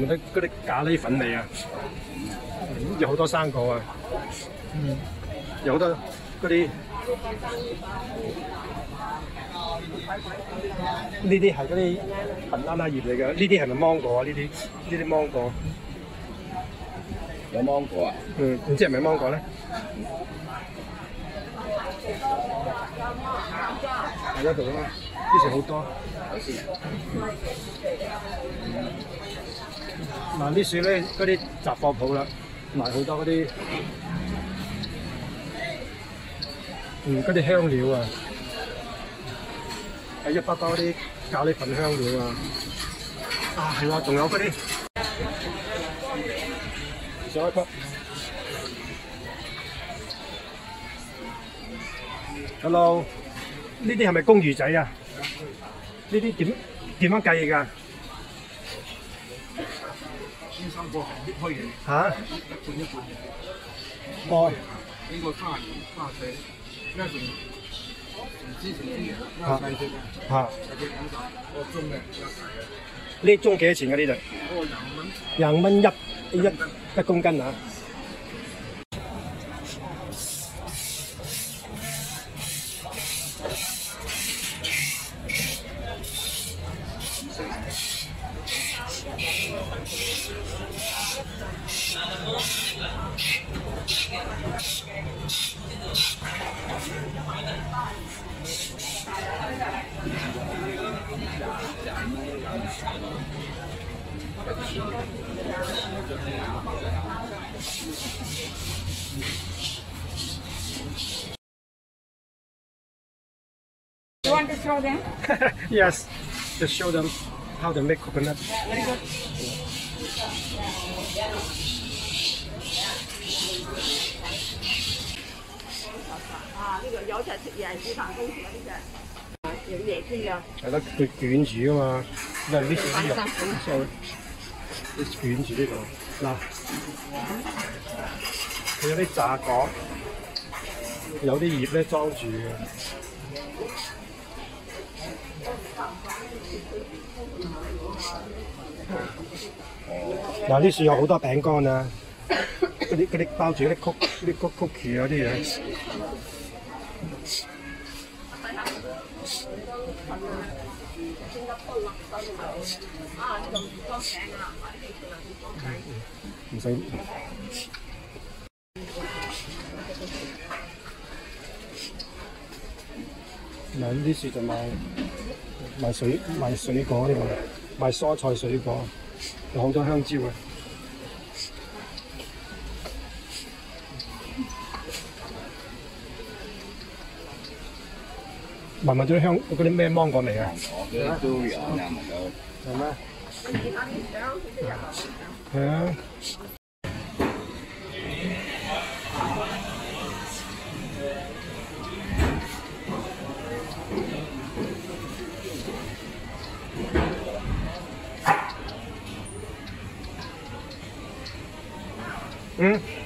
啲咖喱粉味啊，有好多生果啊，有好多嗰啲。呢啲係嗰啲banana葉嚟嘅，呢啲係咪芒果啊？呢啲芒果。 有芒果啊？ 唔知係咪芒果咧？喺嗰度啊嘛，呢時好多。嗱，呢樹咧嗰啲雜貨鋪啦，賣好多嗰啲嗰啲香料啊，係一包包嗰啲咖喱粉香料啊。啊，係喎，仲有嗰啲上一級。Hello， 呢啲係咪公魚仔啊？呢啲點樣計㗎？ 先生個行搣開嘅嚇？ 一半。 哦。 呢個34，因為從之前啲人細隻嘅，細隻咁大，個盅嘅比較大嘅。 呢盅幾多錢㗎？呢度？25蚊一公斤啊！ You want to show them? Yes, just show them how to make coconut. Very good. 啊，呢個有隻椰子飯公司嗰啲隻，有椰絲㗎。 係咯，佢捲住㗎嘛，因為呢啲肉，sorry，你捲住呢度。嗱，佢有啲炸果，有啲葉咧裝住嘅。嗱，呢樹有好多餅乾啊，嗰啲包住啲cookie 嗰啲嘢。唔使。嗱，呢啲樹就賣水果呢個，賣蔬菜水果，有好多香蕉啊！聞唔聞到嗰啲咩芒果味啊？ 都有啊，聞到。 係咩？係啊。嗯。